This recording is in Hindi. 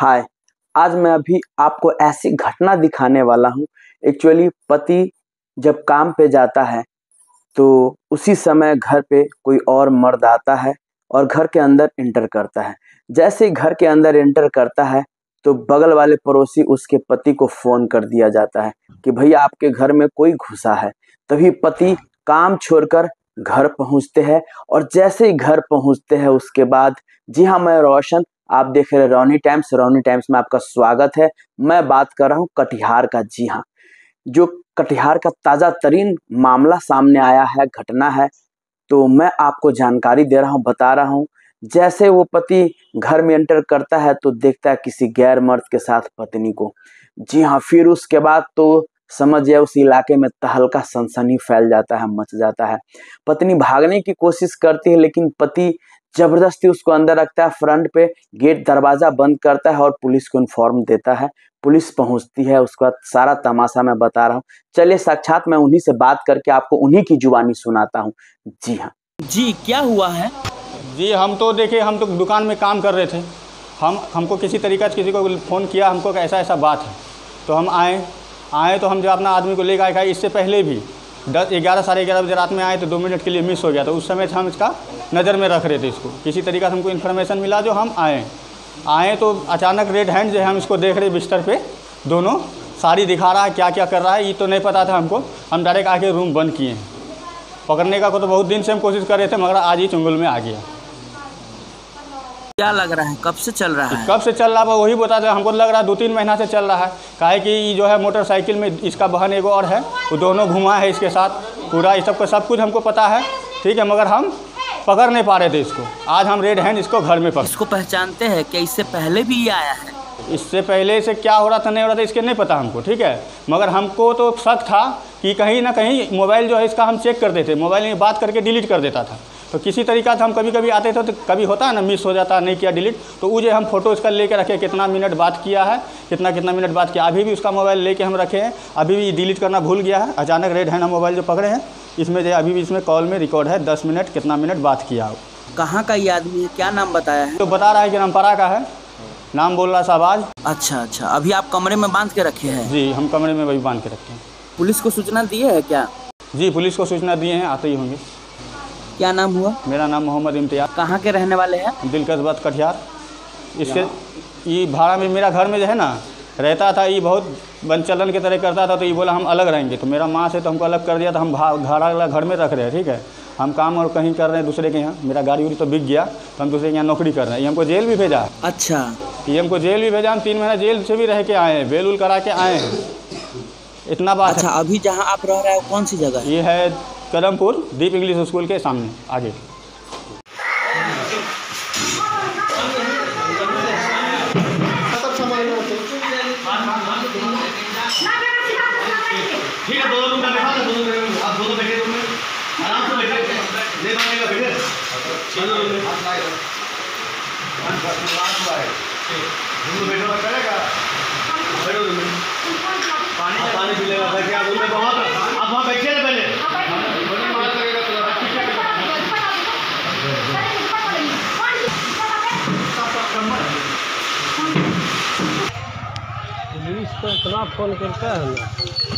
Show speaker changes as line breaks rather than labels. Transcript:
हाय, आज मैं अभी आपको ऐसी घटना दिखाने वाला हूँ। एक्चुअली पति जब काम पे जाता है तो उसी समय घर पे कोई और मर्द आता है और घर के अंदर एंटर करता है। जैसे ही घर के अंदर एंटर करता है तो बगल वाले पड़ोसी उसके पति को फ़ोन कर दिया जाता है कि भैया आपके घर में कोई घुसा है। तभी पति काम छोड़कर घर पहुंचते हैं और जैसे ही घर पहुंचते हैं उसके बाद, जी हाँ, मैं रोशन, आप देख रहे हैं रौनी टाइम्स में आपका स्वागत है। मैं बात कर रहा हूँ कटिहार का। जी हाँ, जो कटिहार का ताज़ा तरीन मामला सामने आया है, घटना है, तो मैं आपको जानकारी दे रहा हूँ, बता रहा हूँ। जैसे वो पति घर में एंटर करता है तो देखता है किसी गैर मर्द के साथ पत्नी को। जी हाँ, फिर उसके बाद तो समझिए उस इलाके में तहलका सनसनी फैल जाता है, मच जाता है। पत्नी भागने की कोशिश करती है लेकिन पति जबरदस्ती उसको अंदर रखता है। फ्रंट पे गेट दरवाजा बंद करता है और पुलिस को इन्फॉर्म देता है। पुलिस पहुंचती है, उसका सारा तमाशा मैं बता रहा हूँ। चलिए साक्षात मैं उन्हीं से बात करके आपको उन्हीं की जुबानी सुनाता हूँ। जी हाँ
जी, क्या हुआ है?
जी हम तो देखिए, हम तो दुकान में काम कर रहे थे। हमको किसी तरीक़े से किसी को फ़ोन किया हमको कि ऐसा ऐसा बात है, तो हम आए तो हम जो अपना आदमी को लेकर आए। इससे पहले भी 11 साढ़े 11 बजे रात में आए तो 2 मिनट के लिए मिस हो गया। तो उस समय हम इसका नज़र में रख रहे थे इसको। किसी तरीक़े से हमको इन्फॉर्मेशन मिला, जो हम आए तो अचानक रेड हैंड जो है, हम इसको देख रहे बिस्तर पे, दोनों साड़ी दिखा रहा है, क्या क्या कर रहा है ये तो नहीं पता था हमको। हम डायरेक्ट आके रूम बंद किए हैं। पकड़ने का को तो बहुत दिन से हम कोशिश कर रहे थे, मगर आज ही चुंगल में आ गया।
क्या लग रहा है, कब से चल रहा है?
कब से चल रहा है वही बता दे। हमको लग रहा है 2-3 महीना से चल रहा है। काहे कि ये जो है मोटरसाइकिल में इसका बहन एगो और है, वो दोनों घुमा है इसके साथ। पूरा इस सबका सब कुछ हमको पता है, ठीक है, मगर हम पकड़ नहीं पा रहे थे इसको। आज हम रेड हैंड इसको घर में पकड़।
इसको पहचानते हैं कि इससे पहले भी ये आया है?
इससे पहले से क्या हो रहा था नहीं हो रहा था इसके नहीं पता हमको, ठीक है, मगर हमको तो शक था कि कहीं ना कहीं मोबाइल जो है इसका हम चेक करते थे, मोबाइल में बात करके डिलीट कर देता था। तो किसी तरीक़ा से हम कभी कभी आते थे तो कभी होता है ना, मिस हो जाता, नहीं किया डिलीट, तो वो जो हम फ़ोटो इसका लेके रखे, कितना मिनट बात किया है, कितना मिनट बात किया। अभी भी उसका मोबाइल लेके हम रखे हैं, अभी भी डिलीट करना भूल गया है। अचानक रेड हैंड हम मोबाइल जो पकड़े हैं, इसमें जो अभी भी इसमें कॉल में रिकॉर्ड है 10 मिनट कितना मिनट बात किया हो।
कहाँ का ये आदमी है, क्या नाम बताया है?
तो बता रहा है कि रामपुरा का है, नाम बोल रहा शाहबाज।
अच्छा, अभी आप कमरे में बांध के रखे हैं?
जी, हम कमरे में वही बांध के रखे हैं।
पुलिस को सूचना दिए है क्या?
जी, पुलिस को सूचना दिए हैं, आते ही होंगे।
क्या नाम हुआ?
मेरा नाम मोहम्मद इम्तियाज़।
कहाँ के रहने वाले हैं?
दिलकश बात कटिहार। इसके ये भाड़ा में मेरा घर में जो है ना रहता था, ये बहुत बनचलन की तरह करता था। तो ये बोला हम अलग रहेंगे, तो मेरा माँ से तो हमको अलग कर दिया। तो हम भाड़ा घर में रख रहे हैं, ठीक है, हम काम और कहीं कर रहे हैं दूसरे के यहाँ। मेरा गाड़ी उड़ी तो बिक गया, तो हम दूसरे के यहाँ नौकरी कर रहे हैं। ये हमको जेल भी भेजा।
अच्छा,
ये हमको जेल भी भेजा। हम 3 महीना जेल से भी रह के आए हैं, बेल उल करा के आए हैं। इतना बात
अच्छा, अभी जहाँ आप रह रहे हो कौन सी जगह?
ये है कदमपुर दीप इंग्लिश स्कूल के सामने आगे।
ठीक है, 2 रूम का दिखा दो, 2 रूम आप दोनों बैठे रूम में आराम से बैठे, ले मांगेगा बैठे। चलो रूम में हाथ लगाओ, रूम में बैठो करेगा, बैठो रूम में। पानी पी लेगा क्या रूम में? बहुत आप वहाँ बैठिए ना पहले।
पुलिस को इतना फोन करता है ना।